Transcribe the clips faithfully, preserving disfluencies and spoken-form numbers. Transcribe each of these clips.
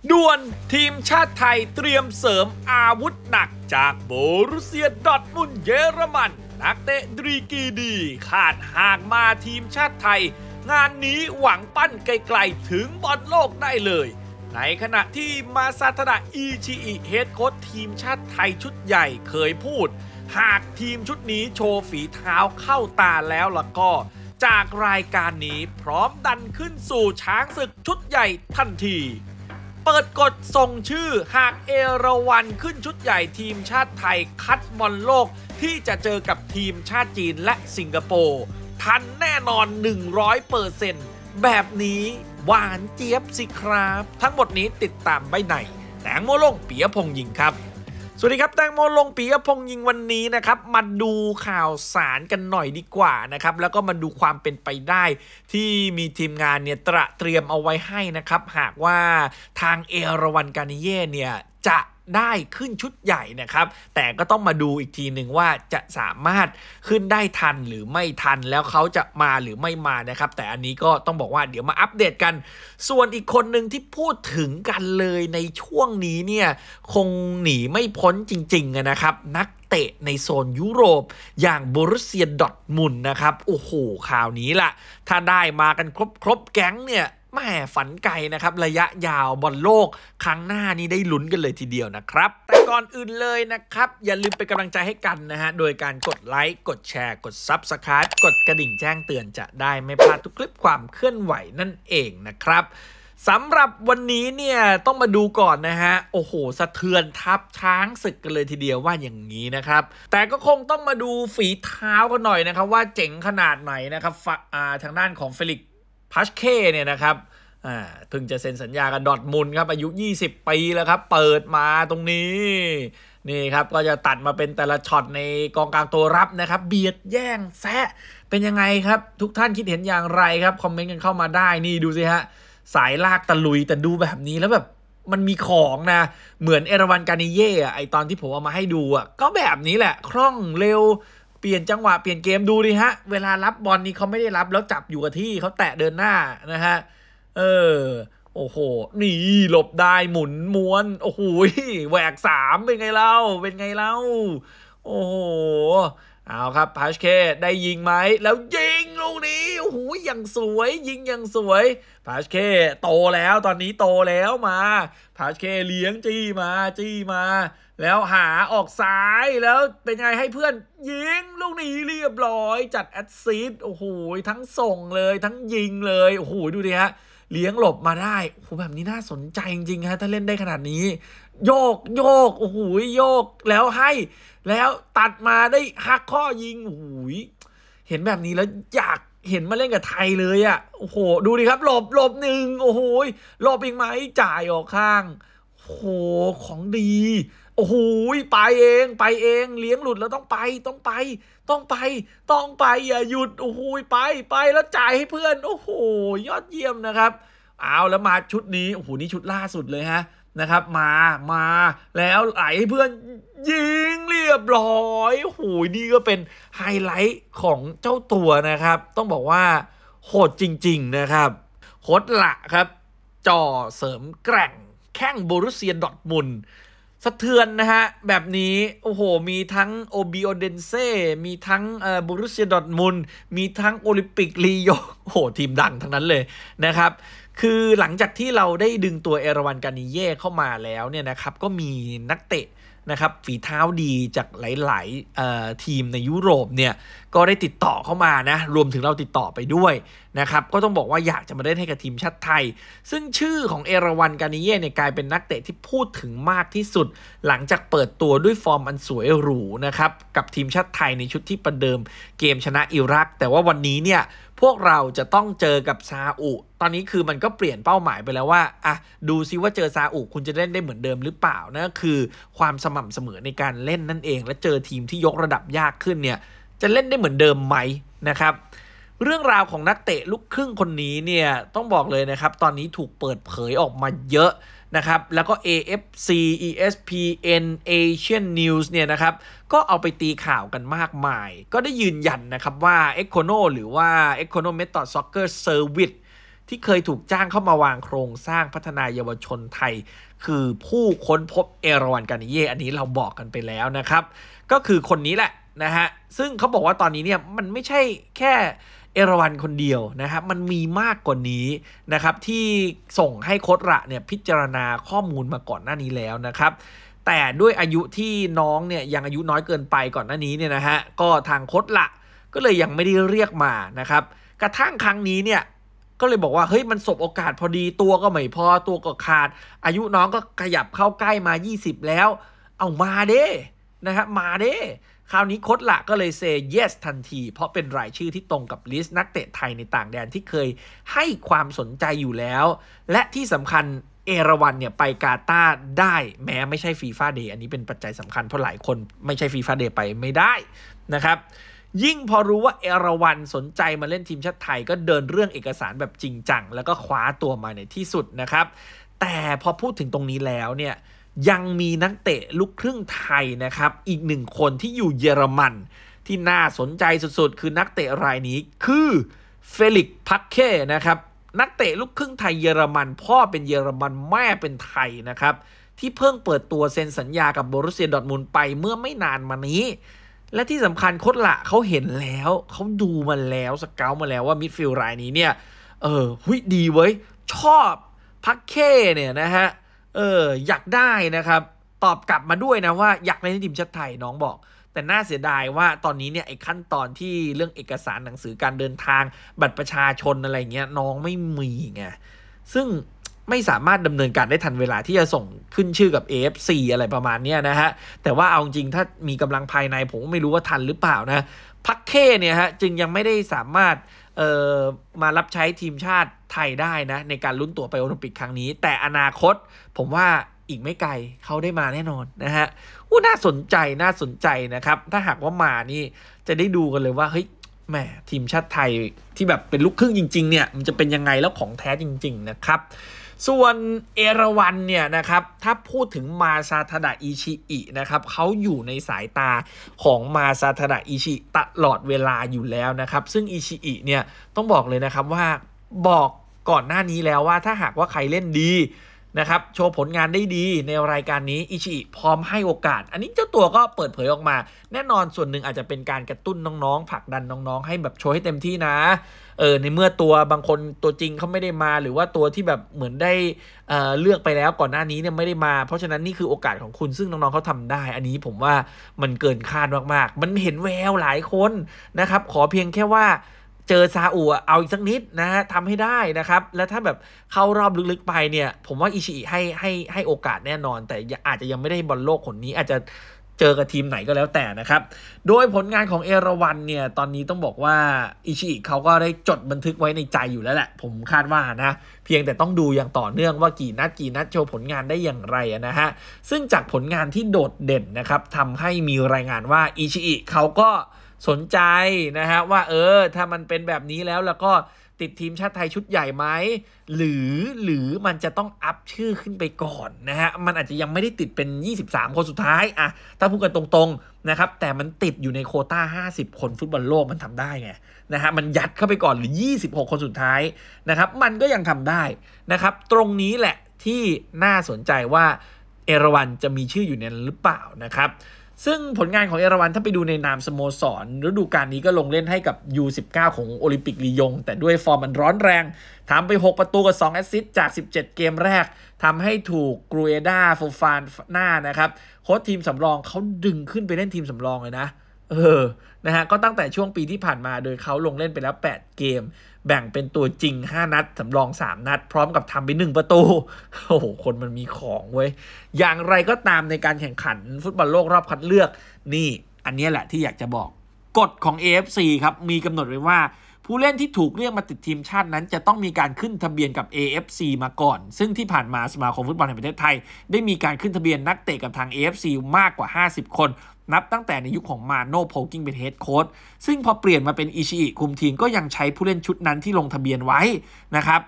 ด่วนทีมชาติไทยเตรียมเสริมอาวุธหนักจากโบรุเซียดอร์ทมุนด์เยอรมันนักเตะดรีกีดีขาดหากมาทีมชาติไทยงานนี้หวังปั้นไกลๆถึงบอลโลกได้เลยในขณะที่มาซาทดะอิชิอิเฮดโค้ชทีมชาติไทยชุดใหญ่เคยพูดหากทีมชุดนี้โชว์ฝีเท้าเข้าตาแล้วล่ะก็จากรายการนี้พร้อมดันขึ้นสู่ช้างศึกชุดใหญ่ทันทีเปิดกฎส่งชื่อหากเอราวันขึ้นชุดใหญ่ทีมชาติไทยคัดบอลโลกที่จะเจอกับทีมชาติจีนและสิงคโปร์ทันแน่นอน หนึ่งร้อยเปอร์เซ็นต์ แบบนี้หวานเจี๊ยบสิครับทั้งหมดนี้ติดตามใบในแตงโมลงปิยพงษ์ยิงครับสวัสดีครับแตงโมลงปิยพงษ์ยิงวันนี้นะครับมาดูข่าวสารกันหน่อยดีกว่านะครับแล้วก็มาดูความเป็นไปได้ที่มีทีมงานเนี่ยตระเตรียมเอาไว้ให้นะครับหากว่าทางเอราวันกานิเย่เนี่ยจะได้ขึ้นชุดใหญ่นะครับแต่ก็ต้องมาดูอีกทีหนึ่งว่าจะสามารถขึ้นได้ทันหรือไม่ทันแล้วเขาจะมาหรือไม่มานะครับแต่อันนี้ก็ต้องบอกว่าเดี๋ยวมาอัปเดตกันส่วนอีกคนหนึ่งที่พูดถึงกันเลยในช่วงนี้เนี่ยคงหนีไม่พ้นจริงๆนะครับนักเตะในโซนยุโรปอย่างโบรุสเซียดอร์ทมุนด์นะครับโอ้โหข่าวนี้ล่ะถ้าได้มากันครบครบแก๊งเนี่ยแม่ฝันไกลนะครับระยะยาวบอลโลกครั้งหน้านี้ได้ลุ้นกันเลยทีเดียวนะครับแต่ก่อนอื่นเลยนะครับอย่าลืมเป็นกำลังใจให้กันนะฮะโดยการกดไลค์กดแชร์กด ซับสไครบ์ กดกระดิ่งแจ้งเตือนจะได้ไม่พลาดทุกคลิปความเคลื่อนไหวนั่นเองนะครับสำหรับวันนี้เนี่ยต้องมาดูก่อนนะฮะโอ้โหสะเทือนทัพช้างศึกกันเลยทีเดียวว่าอย่างนี้นะครับแต่ก็คงต้องมาดูฝีเท้ากันหน่อยนะครับว่าเจ๋งขนาดไหนนะครับทางด้านของเฟลิกพัชเคเนี่ยนะครับอ่าเพิ่งจะเซ็นสัญญากับดอร์ทมุนด์ครับอายุยี่สิบปีแล้วครับเปิดมาตรงนี้นี่ครับก็จะตัดมาเป็นแต่ละช็อตในกองกลางตัวรับนะครับเบียดแย่งแซะเป็นยังไงครับทุกท่านคิดเห็นอย่างไรครับคอมเมนต์กันเข้ามาได้นี่ดูสิฮะสายลากตะลุยแต่ดูแบบนี้แล้วแบบมันมีของนะเหมือนเอราวันกานิเย่อะไอตอนที่ผมเอามาให้ดูอะก็แบบนี้แหละคล่องเร็วเปลี่ยนจังหวะเปลี่ยนเกมดูดิฮะเวลารับบอลนี้เขาไม่ได้รับแล้วจับอยู่กับที่เขาแตะเดินหน้านะฮะเออโอ้โหนี่หลบได้หมุนม้วนโอ้โหแหวกสามเป็นไงเล่าเป็นไงเล่าโอ้โหเอาครับพาชเคได้ยิงไหมแล้วยิงลูกนี้โอ้โหอย่างสวยยิงอย่างสวยพาชเคโตแล้วตอนนี้โตแล้วมาพาชเคเลี้ยงจี้มาจี้มาแล้วหาออกซ้ายแล้วเป็นไงให้เพื่อนยิงลูกนี้เรียบร้อยจัดแอสซิสต์โอ้โหทั้งส่งเลยทั้งยิงเลยโอ้โหดูดิฮะเลี้ยงหลบมาได้โอ้โหแบบนี้น่าสนใจจริงๆฮะถ้าเล่นได้ขนาดนี้โยกโยกโอ้โหโยกแล้วให้แล้วตัดมาได้หักข้อยิงโอ้โหเห็นแบบนี้แล้วอยากเห็นมาเล่นกับไทยเลยอ่ะโอ้โหดูดิครับหลบหลบหนึ่งโอ้โหหลบอีกไหมจ่ายออกข้างโอ้โหของดีโอ้โหไปเองไปเองเลี้ยงหลุดแล้วต้องไปต้องไปต้องไปต้องไปอย่าหยุดโอ้โหไปไปแล้วจ่ายให้เพื่อนโอ้โหยอดเยี่ยมนะครับเอาแล้วมาชุดนี้โอ้โหนี่ชุดล่าสุดเลยฮะนะครับมามาแล้วไหลให้เพื่อนยิงเรียบร้อยโอ้โหนี่ก็เป็นไฮไลท์ของเจ้าตัวนะครับต้องบอกว่าโหดจริงๆนะครับโคตรละครับจ่อเสริมแกร่งแข้งโบรุสเซียดอร์ทมุนด์สะเทือนนะฮะแบบนี้โอ้โหมีทั้งโอบิโอเดนเซ่มีทั้งเอ่อโบรุสเซียดอร์ทมุนด์มีทั้งโอลิมปิกลียงโอ้โหทีมดังทั้งนั้นเลยนะครับคือหลังจากที่เราได้ดึงตัวเอราวันกานิเย่เข้ามาแล้วเนี่ยนะครับก็มีนักเตะนะครับฝีเท้าดีจากหลายๆทีมในยุโรปเนี่ยก็ได้ติดต่อเข้ามานะรวมถึงเราติดต่อไปด้วยนะครับก็ต้องบอกว่าอยากจะมาเล่นให้กับทีมชาติไทยซึ่งชื่อของเอราวันกานิเย่เนี่ยกลายเป็นนักเตะที่พูดถึงมากที่สุดหลังจากเปิดตัวด้วยฟอร์มอันสวยหรูนะครับกับทีมชาติไทยในชุดที่ประเดิมเกมชนะอิรักแต่ว่าวันนี้เนี่ยพวกเราจะต้องเจอกับซาอุตอนนี้คือมันก็เปลี่ยนเป้าหมายไปแล้วว่าอ่ะดูซิว่าเจอซาอุคุณจะเล่นได้เหมือนเดิมหรือเปล่านะคือความสม่ำเสมอในการเล่นนั่นเองและเจอทีมที่ยกระดับยากขึ้นเนี่ยจะเล่นได้เหมือนเดิมไหมนะครับเรื่องราวของนักเตะลูกครึ่งคนนี้เนี่ยต้องบอกเลยนะครับตอนนี้ถูกเปิดเผยออกมาเยอะนะครับแล้วก็ เอ เอฟ ซี อี เอส พี เอ็น Asian News เนี่ยนะครับก็เอาไปตีข่าวกันมากมายก็ได้ยืนยันนะครับว่า Econo หรือว่า Econo Method Soccer Service ที่เคยถูกจ้างเข้ามาวางโครงสร้างพัฒนาเยาวชนไทยคือผู้ค้นพบเอราวัณ กานิเย่อันนี้เราบอกกันไปแล้วนะครับก็คือคนนี้แหละนะฮะซึ่งเขาบอกว่าตอนนี้เนี่ยมันไม่ใช่แค่เอราวัณคนเดียวนะครับมันมีมากกว่านี้นะครับที่ส่งให้โค้ชระเนี่ยพิจารณาข้อมูลมาก่อนหน้านี้แล้วนะครับแต่ด้วยอายุที่น้องเนี่ยยังอายุน้อยเกินไปก่อนหน้านี้เนี่ยนะฮะก็ทางโค้ชระก็เลยยังไม่ได้เรียกมานะครับกระทั่งครั้งนี้เนี่ยก็เลยบอกว่าเฮ้ยมันสบโอกาสพอดีตัวก็ไม่พอตัวก็ขาดอายุน้องก็ขยับเข้าใกล้มายี่สิบแล้วเอามาเด้นะครับมาเด้คราวนี้โค้ชละก็เลย say yes ทันทีเพราะเป็นรายชื่อที่ตรงกับลิสต์นักเตะไทยในต่างแดนที่เคยให้ความสนใจอยู่แล้วและที่สำคัญเอราวัณเนี่ยไปกาตาร์ได้แม้ไม่ใช่ฟีฟ่าเดย์อันนี้เป็นปัจจัยสำคัญเพราะหลายคนไม่ใช่ฟีฟ่าเดย์ไปไม่ได้นะครับยิ่งพอรู้ว่าเอราวัณสนใจมาเล่นทีมชาติไทยก็เดินเรื่องเอกสารแบบจริงจังแล้วก็คว้าตัวมาในที่สุดนะครับแต่พอพูดถึงตรงนี้แล้วเนี่ยยังมีนักเตะลูกครึ่งไทยนะครับอีกหนึ่งคนที่อยู่เยอรมันที่น่าสนใจสุดๆคือนักเตะรายนี้คือเฟลิกซ์ พักเค้นะครับนักเตะลูกครึ่งไทยเยอรมันพ่อเป็นเยอรมันแม่เป็นไทยนะครับที่เพิ่งเปิดตัวเซ็นสัญญากับโบรุสเซียดอร์ทมุนด์ไปเมื่อไม่นานมานี้และที่สำคัญโค้ชละเขาเห็นแล้วเขาดูมาแล้วสเกาต์มาแล้วว่ามิดฟิลด์รายนี้เนี่ยเออหุยดีเว้ยชอบพักเค้เนี่ยนะฮะเอออยากได้นะครับตอบกลับมาด้วยนะว่าอยากเล่นในทีมชาติไทยน้องบอกแต่น่าเสียดายว่าตอนนี้เนี่ยไอ้ขั้นตอนที่เรื่องเอกสารหนังสือการเดินทางบัตรประชาชนอะไรเงี้ยน้องไม่มีไงซึ่งไม่สามารถดำเนินการได้ทันเวลาที่จะส่งขึ้นชื่อกับ เอ เอฟ ซี อะไรประมาณนี้นะฮะแต่ว่าเอาจริงถ้ามีกำลังภายในผมไม่รู้ว่าทันหรือเปล่านะพักเค้เนี่ยฮะจึงยังไม่ได้สามารถเอ่อมารับใช้ทีมชาติไทยได้นะในการลุ้นตั๋วไปโอลิมปิกครั้งนี้แต่อนาคตผมว่าอีกไม่ไกลเขาได้มาแน่นอนนะฮะอู้น่าสนใจน่าสนใจนะครับถ้าหากว่ามานี่จะได้ดูกันเลยว่าเฮ้ยแหมทีมชาติไทยที่แบบเป็นลูกครึ่งจริงๆเนี่ยมันจะเป็นยังไงแล้วของแท้จริงๆนะครับส่วนเอราวัณเนี่ยนะครับถ้าพูดถึงมาซาทาดะอิชิอินะครับเขาอยู่ในสายตาของมาซาทาดะอิชิตลอดเวลาอยู่แล้วนะครับซึ่งอิชิอิเนี่ยต้องบอกเลยนะครับว่าบอกก่อนหน้านี้แล้วว่าถ้าหากว่าใครเล่นดีนะครับโชว์ผลงานได้ดีในรายการนี้อิชิอิพร้อมให้โอกาสอันนี้เจ้าตัวก็เปิดเผยออกมาแน่นอนส่วนหนึ่งอาจจะเป็นการกระตุ้นน้องๆผลักดันน้องๆให้แบบโชว์ให้เต็มที่นะเออในเมื่อตัวบางคนตัวจริงเขาไม่ได้มาหรือว่าตัวที่แบบเหมือนได้เอ่อเลือกไปแล้วก่อนหน้านี้เนี่ยไม่ได้มาเพราะฉะนั้นนี่คือโอกาสของคุณซึ่งน้องๆเขาทำได้อันนี้ผมว่ามันเกินคาดมากๆมันเห็นแววหลายคนนะครับขอเพียงแค่ว่าเจอซาอุเอาอีกสักนิดนะฮะทำให้ได้นะครับแล้วถ้าแบบเข้ารอบลึกๆไปเนี่ยผมว่าอิชิอิให้ให้ให้โอกาสแน่นอนแต่อาจจะยังไม่ได้บอลโลกคนนี้อาจจะเจอกับทีมไหนก็แล้วแต่นะครับโดยผลงานของเอราวัณเนี่ยตอนนี้ต้องบอกว่าอิชิอิเขาก็ได้จดบันทึกไว้ในใจอยู่แล้วแหละผมคาดว่านะเพียงแต่ต้องดูอย่างต่อเนื่องว่ากี่นัดกี่นัดโชว์ผลงานได้อย่างไรนะฮะซึ่งจากผลงานที่โดดเด่นนะครับทำให้มีรายงานว่าอิชิอิเขาก็สนใจนะฮะว่าเออถ้ามันเป็นแบบนี้แล้วแล้วก็ติดทีมชาติไทยชุดใหญ่ไหมหรือหรือมันจะต้องอัพชื่อขึ้นไปก่อนนะฮะมันอาจจะยังไม่ได้ติดเป็นยี่สิบสามคนสุดท้ายอะถ้าพูดกันตรงๆนะครับแต่มันติดอยู่ในโควต้าห้าสิบคนฟุตบอลโลกมันทำได้ไงนะฮะมันยัดเข้าไปก่อนหรือยี่สิบหกคนสุดท้ายนะครับมันก็ยังทำได้นะครับตรงนี้แหละที่น่าสนใจว่าเอราวัณจะมีชื่ออยู่ในนั้นหรือเปล่านะครับซึ่งผลงานของเอราวัณถ้าไปดูในนามสโมสรฤดูกาลนี้ก็ลงเล่นให้กับ ยู สิบเก้า ของโอลิมปิกลียงแต่ด้วยฟอร์มมันร้อนแรงทำไปหกประตูกับสองแอสซิสต์จากสิบเจ็ดเกมแรกทำให้ถูกกรูเอดาโฟฟานหน้านะครับโค้ชทีมสำรองเขาดึงขึ้นไปเล่นทีมสำรองเลยนะเออนะฮะก็ตั้งแต่ช่วงปีที่ผ่านมาโดยเขาลงเล่นไปแล้วแปดเกมแบ่งเป็นตัวจริงห้านัดสำรองสามนัดพร้อมกับทำไปหนึ่งประตูโอ้โหคนมันมีของเว้ยอย่างไรก็ตามในการแข่งขันฟุตบอลโลกรอบคัดเลือกนี่อันนี้แหละที่อยากจะบอกกฎของ เอ เอฟ ซี ครับมีกำหนดไว้ว่าผู้เล่นที่ถูกเรียกมาติดทีมชาตินั้นจะต้องมีการขึ้นทะเบียนกับ เอ เอฟ ซี มาก่อนซึ่งที่ผ่านมาสมาคมฟุตบอลแห่งประเทศไทยได้มีการขึ้นทะเบียนนักเตะกับทาง เอ เอฟ ซี มากกว่าห้าสิบคนนับตั้งแต่ในยุค ของมาโน่โพลกิ้งเป็นเฮดโค้ชซึ่งพอเปลี่ยนมาเป็นอิชิอิคุมทีมก็ยังใช้ผู้เล่นชุดนั้นที่ลงทะเบียนไว้นะครับ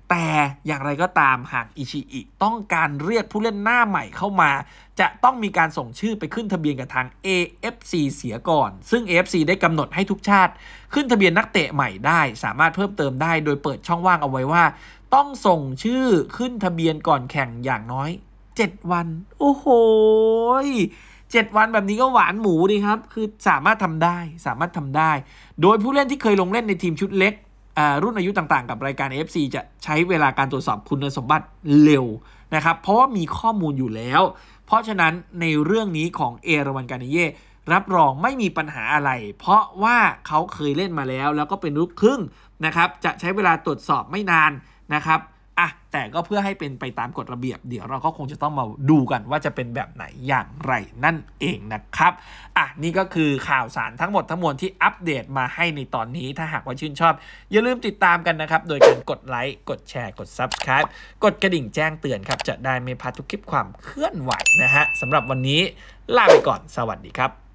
แต่อย่างไรก็ตามหากอิชิอิต้องการเรียกผู้เล่นหน้าใหม่เข้ามาจะต้องมีการส่งชื่อไปขึ้นทะเบียนกับทาง เอ เอฟ ซี เสียก่อนซึ่ง เอ เอฟ ซี ได้กำหนดให้ทุกชาติขึ้นทะเบียนนักเตะใหม่ได้สามารถเพิ่มเติมได้โดยเปิดช่องว่างเอาไว้ว่าต้องส่งชื่อขึ้นทะเบียนก่อนแข่งอย่างน้อยเจ็ดวันโอ้โหเจ็ดวันแบบนี้ก็หวานหมูดีครับคือสามารถทำได้สามารถทำได้โดยผู้เล่นที่เคยลงเล่นในทีมชุดเล็กรุ่นอายุต่างๆกับรายการ เอ เอฟ ซี จะใช้เวลาการตรวจสอบคุณสมบัติเร็วนะครับเพราะว่ามีข้อมูลอยู่แล้วเพราะฉะนั้นในเรื่องนี้ของเอราวัน กานิเย่รับรองไม่มีปัญหาอะไรเพราะว่าเขาเคยเล่นมาแล้วแล้วก็เป็นลูกครึ่งนะครับจะใช้เวลาตรวจสอบไม่นานนะครับอ่ะแต่ก็เพื่อให้เป็นไปตามกฎระเบียบเดี๋ยวเราก็คงจะต้องมาดูกันว่าจะเป็นแบบไหนอย่างไรนั่นเองนะครับอ่ะนี่ก็คือข่าวสารทั้งหมดทั้งมวลที่อัปเดตมาให้ในตอนนี้ถ้าหากว่าชื่นชอบอย่าลืมติดตามกันนะครับโดยการกดไลค์กดแชร์กด ซับสไครบ์ กดกระดิ่งแจ้งเตือนครับจะได้ไม่พลาดทุกคลิปความเคลื่อนไหวนะฮะสำหรับวันนี้ลาไปก่อนสวัสดีครับ